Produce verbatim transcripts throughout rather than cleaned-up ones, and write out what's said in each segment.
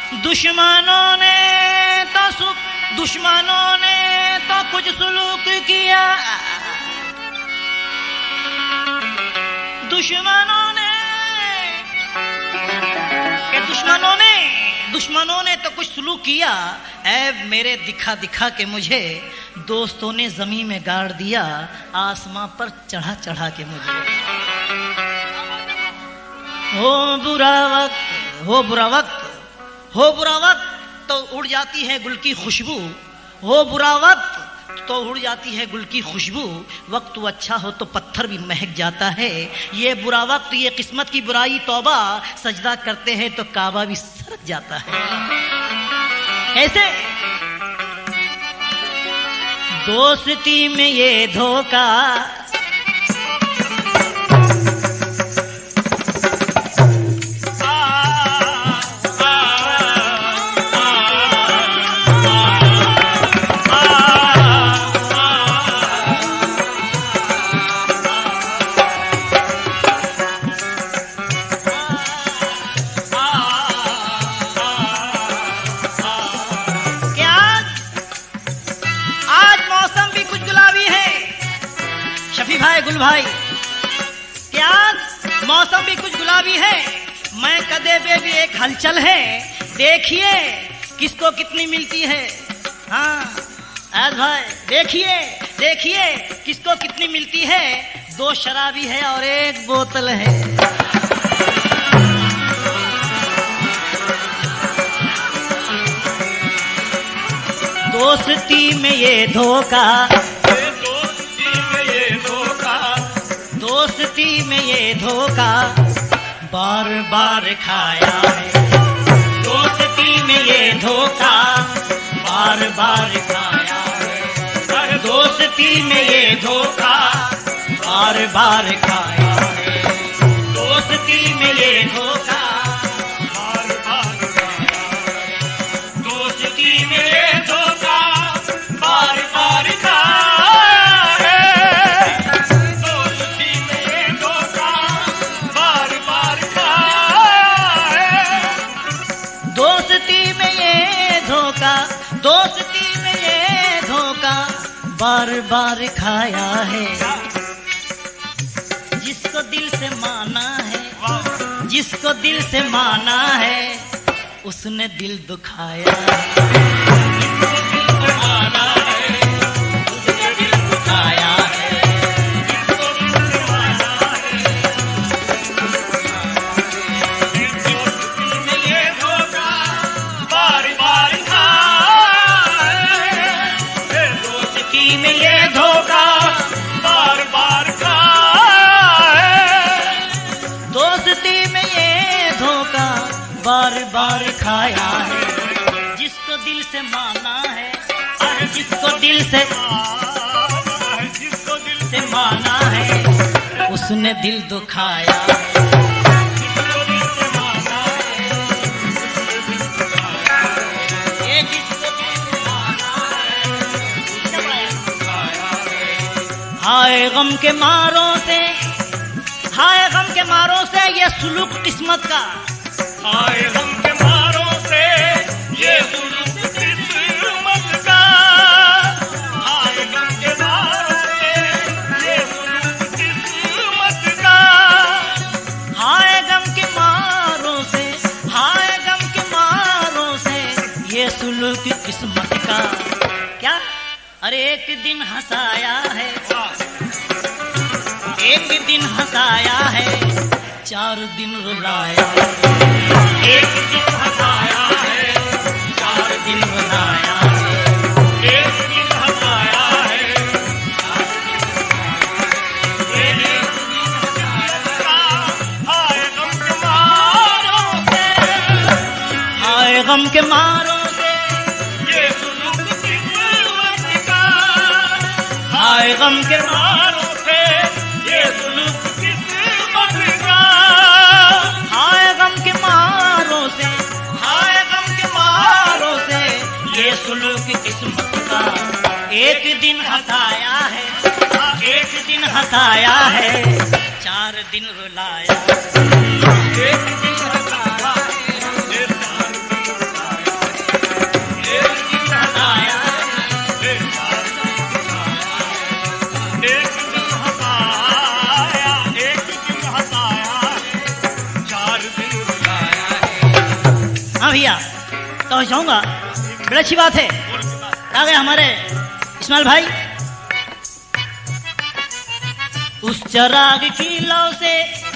दुश्मनों ने तो सुख दुश्मनों ने तो कुछ सुलूक किया, दुश्मनों ने के दुश्मनों ने दुश्मनों ने तो कुछ सुलूक किया। ऐ मेरे दिखा दिखा के मुझे दोस्तों ने जमीन में गाड़ दिया, आसमां पर चढ़ा चढ़ा के मुझे। हो बुरा वक्त हो बुरा वक्त हो बुरा वक्त तो उड़ जाती है गुल की खुशबू, हो बुरा वक्त तो उड़ जाती है गुल की खुशबू। वक्त वो अच्छा हो तो पत्थर भी महक जाता है, ये बुरा वक्त ये किस्मत की बुराई तौबा, सजदा करते हैं तो काबा भी सरक जाता है। कैसे? दोस्ती में ये धोखा, भाई क्या मौसम भी कुछ गुलाबी है, मैं कदे पे भी एक हलचल है, देखिए किसको कितनी मिलती है। हाँ आज भाई देखिए देखिए किसको कितनी मिलती है, दो शराबी है और एक बोतल है। दोस्ती में ये धोखा, दोस्ती में ये धोखा बार बार खाया है, दोस्ती में ये धोखा बार बार खाया है, दोस्ती में ये धोखा बार बार खाया है, दोस्ती में ये धोखा बार बार खाया है, दोस्ती में ये धोखा बार बार खाया। दोस्ती में ये धोखा बार बार खाया है, जिसको दिल से माना है, जिसको दिल से माना है उसने दिल दुखाया, जिसको दिल से माना है उसने दिल दुखाया है, जिसको दिल से माना बार बार खाया है, जिसको दिल से माना है, अरे जिसको दिल से जिसको दिल से माना है उसने दिल दुखाया, जिसको दिल से माना है ये जिसको दिल से माना है। हाय गम के मारों से, हाय गम के मारों से ये सुलूक किस्मत का, हाय गम के मारों से ये सुलूक किस्मत का, हाय गम के मारों से ये सुलूक किस्मत का, हाय गम के मारों से, हाय गम के मारों से ये सुलूक किस्मत का। क्या? अरे एक दिन हंसाया है, एक दिन हंसाया है, चार दिन रुलाया, एक दिन हंसाया है, चार दिन रुलाया, एक दिन हंसाया है, एक दिन हाय गम के मारों से, हाय गम के मारों से ये सुलूक किस्मत का, हाय गम के मारों से ये सुलूक किस्मत का, हाय गम के मारों से, हाय गम के मारों से ये सुलूक किस्मत का। एक दिन हंसाया है, एक दिन हंसाया है, चार दिन रुलाया, एक दिन हंसाया है, चार दिन रुलाया, हाँ भैया तो जाऊंगा, बड़ी अच्छी बात है। आ गए हमारे इस्माइल भाई। उस चराग की लौ से,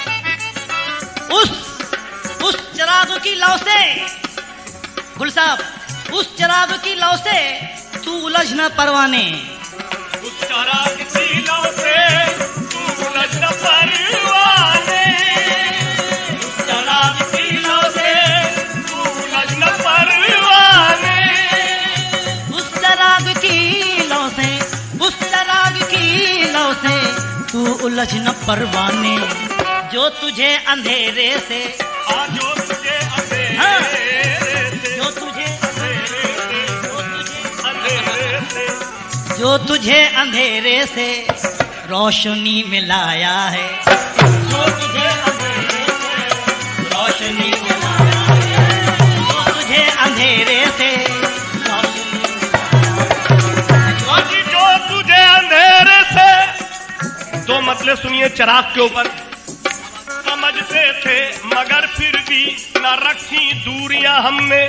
उस उस चराग की लौ से, गुल साहब, उस चराग की लौ से तू उलझ न परवाने। उस चराग की लौ से तू उलझ न परवाने। उस चराग की लौ से तू उलझ न परवाने। उस चराग की लौ से, उस चराग की लौ से तू उलझ न परवाने। जो तुझे अंधेरे से, हाँ जो तुझे अंधेरे हाँ, से, जो तुझे अंधेरे से, जो तुझे अंधेरे से, जो तुझे अंधेरे से रोशनी में लाया है। जो तुझे अंधेरे से रोशनी में लाया है। जो तुझे अंधेरे से रोशनी में लाया है। हाँ जी, जो तुझे अंधेरे से। दो मतलब सुनिए चराग के ऊपर। समझते थे मगर फिर भी न रखी दूरियां हमने।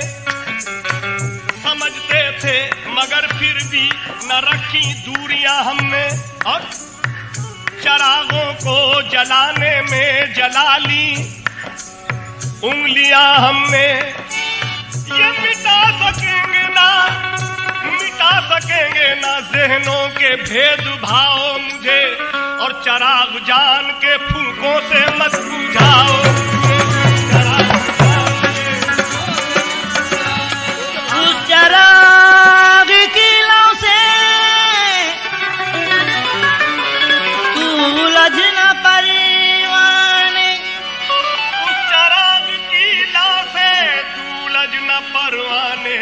समझते थे मगर फिर भी न रखी दूरियां हमने। और चरागों को जलाने में जला ली उंगलियां हमने। ये मिटा सकेंगे ना, मिटा सकेंगे ना ज़हनों के भेदभाव मुझे। और चराग जान के फूकों से मत बुझाओ। उस चराग की लौ से तू उलझ न परवाने। उस चराग की लौ से तू उलझ न परवाने।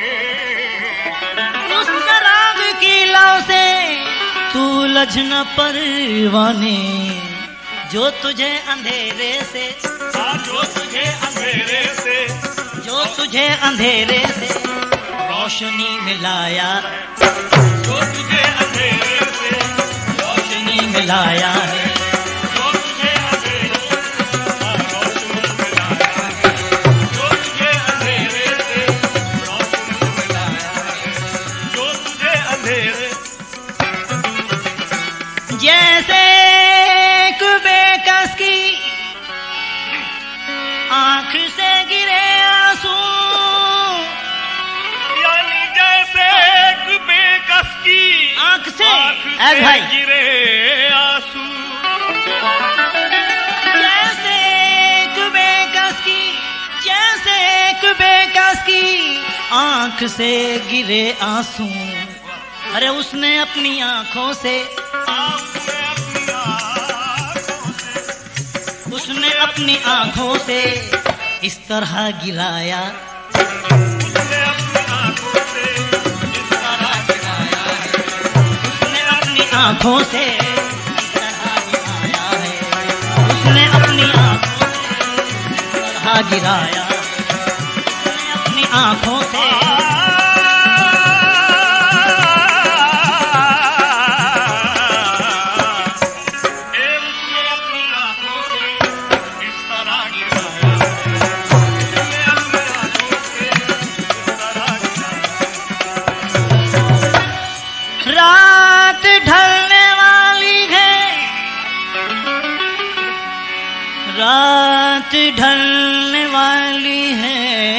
उस चराग की लौ से तू उलझ न परवाने। जो तुझे अंधेरे से, हाँ जो तुझे अंधेरे से, जो तुझे अंधेरे से रोशनी में लाया। जो तुझे अंधेरे से रोशनी में लाया है। जो तुझे अंधेरे से रोशनी में लाया है। जो तुझे अंधेरे से रोशनी में लाया है। जो तुझे अंधेरे। जैसे एक बेकस की आंख से गिरे आंसू, यानी जैसे एक बेकस की आंख से, आंख ऐ से भाई, गिरे आंसू। जैसे एक बेकस की, जैसे एक बेकस की आंख से गिरे आंसू। अरे उसने अपनी आंखों से, उसने अपनी आंखों से इस तरह गिराया। उसने अपनी आंखों से इस तरह गिराया है। उसने अपनी आंखों से इस तरह गिराया है। उसने अपनी आंखों से इस तरह गिराया। उसने अपनी आंखों से रात ढलने वाली है, रात ढलने वाली है,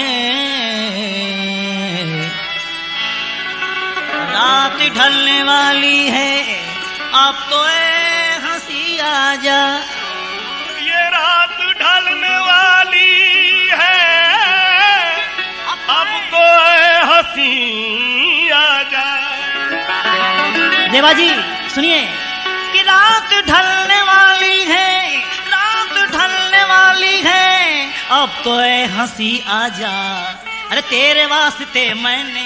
रात ढलने वाली है। अब तो ए हंसी आजा। ये रात ढलने वाली है, अब तो ए हंसी आजा। देवा जी सुनिए कि रात ढलने वाली है, रात ढलने वाली है, अब तो ए हंसी आजा। अरे तेरे वास्ते मैंने,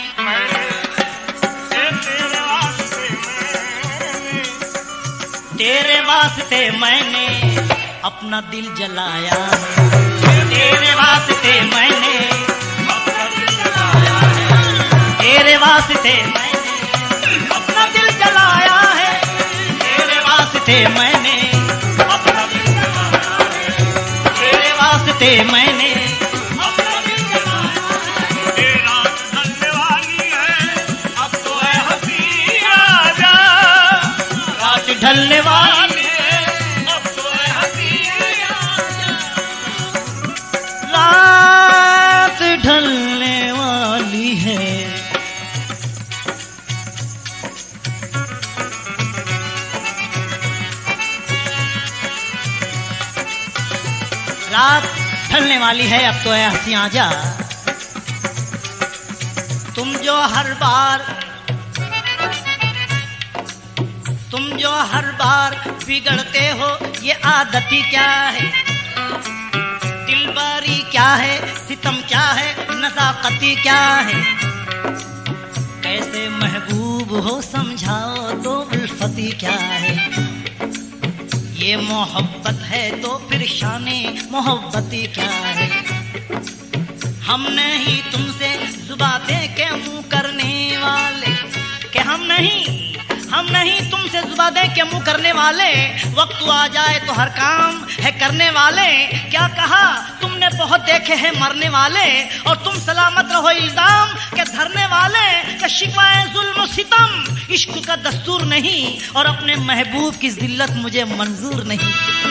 तेरे वास्ते मैंने अपना दिल जलाया है। तेरे वास्ते मैंने अपना दिल जलाया है। तेरे वास्ते मैंने अपना दिल जलाया है। तेरे वास्ते मैंने अपना दिल जलाया है। तेरे वास्ते मैंने अपना दिल जलाया वाली है अब तो ऐ हंसी आजा। तुम जो हर बार तुम जो हर बार बिगड़ते हो ये आदती क्या है, दिलबारी क्या है, सितम क्या है, नज़ाकती क्या है। कैसे महबूब हो समझाओ तो उल्फती क्या है। ये मोहब्बत है तो फिर शाने मोहब्बती क्या है। हम नहीं तुमसे जुबां दे के मुंह करने वाले, कि हम नहीं हम नहीं तुमसे जुबां दे के मुंह करने वाले। वक्त आ जाए तो हर काम है करने वाले। क्या कहा तुमने बहुत देखे हैं मरने वाले, और तुम सलामत रहो इल्जाम के धरने वाले। कि शिकवाए जुल्म सितम इश्क का दस्तूर नहीं, और अपने महबूब की जिल्लत मुझे मंजूर नहीं।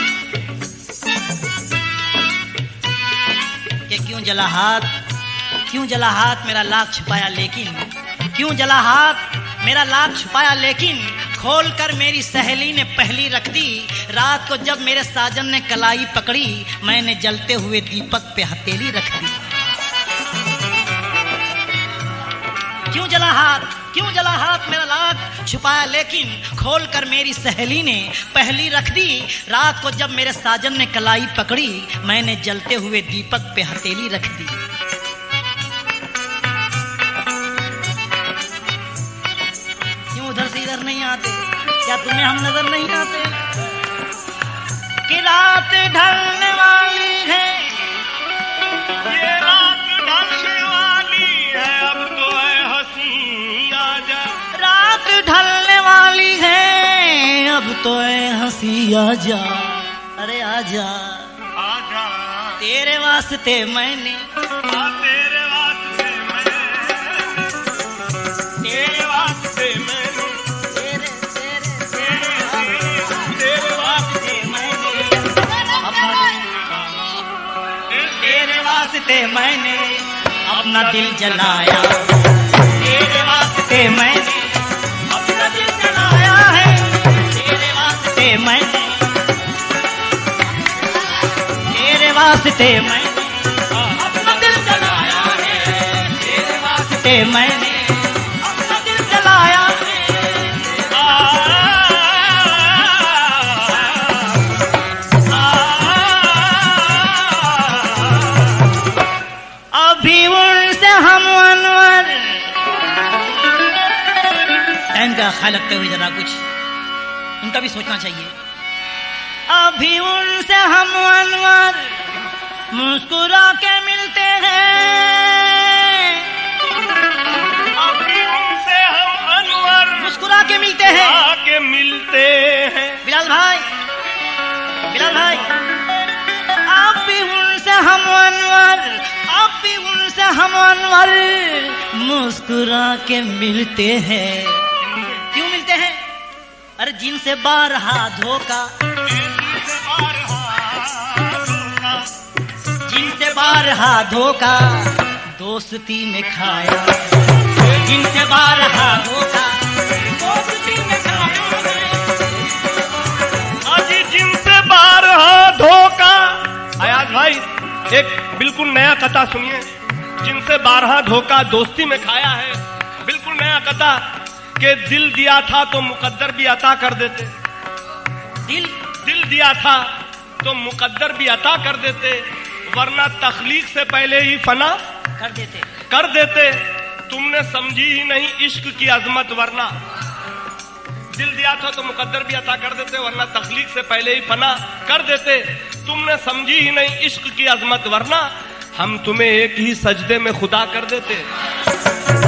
ये क्यों जला हाथ, क्यों जला हाथ मेरा लाख छुपाया लेकिन, क्यों जला हाथ मेरा लाख छुपाया लेकिन। खोल कर मेरी सहेली ने पहली रख दी, रात को जब मेरे साजन ने कलाई पकड़ी, मैंने जलते हुए दीपक पे हथेली रख दी। क्यों जला हाथ, क्यों जला हाथ मेरा लाख छुपाया लेकिन। खोल कर मेरी सहेली ने पहली रख दी, रात को जब मेरे साजन ने कलाई पकड़ी, मैंने जलते हुए दीपक पे हथेली रख दी। उधर से इधर नहीं आते, क्या तुम्हें हम नजर नहीं आते। कि रात ढलने वाली है, ये रात ढलने वाली है, अब तो ऐ हंसी आजा। रात ढलने वाली है, अब तो ऐ हंसी आजा। अरे आजा आजा, तेरे वास्ते मैंने, आ तेरे वास्ते मैं, तेरे वास्ते मैं, तेरे मैंने अपना दिल जलाया, तेरे वास्ते मैंने अपना दिल जलाया है। तेरे वास्ते मैंने, तेरे वास्ते मैंने अपना दिल जलाया है। तेरे वास्ते मैंने अपना दिल जलाया है। अभी उनसे हम अनवर, टाइम का ख्याल रखते हुए जरा कुछ उनका भी सोचना चाहिए। अभी उनसे हम अनवर मुस्कुरा के मिलते हैं, अभी उनसे हम अनवर मुस्कुरा के मिलते हैं, आके मिलते हैं। बिलाल भाई, बिलाल भाई, अभी उनसे हम अनवर, अभी उनसे हम अनवर मुस्कुरा के मिलते हैं। क्यों मिलते हैं? अरे जिनसे बारहा धोखा, जिनसे बारहा धोखा दोस्ती में खाया, जिनसे बारहा धोखा दोस्ती में खाया, अजी जिनसे बारहा धोखा। अयाज भाई एक बिल्कुल नया कथा सुनिए, जिनसे बारहा धोखा दोस्ती में खाया है। बिल्कुल नया कथा के दिल दिया था तो मुकद्दर भी अता कर देते, दिल दिल दिया था तो मुकद्दर भी अता कर देते, वरना तख्लीक से पहले ही फना कर देते कर देते। तुमने समझी ही नहीं इश्क की अजमत, वरना दिल दिया था तो मुकद्दर भी अता कर देते, वरना तख्लीक से पहले ही फना कर देते। तुमने समझी ही नहीं इश्क की अजमत, वरना हम तुम्हें एक ही सजदे में खुदा कर देते।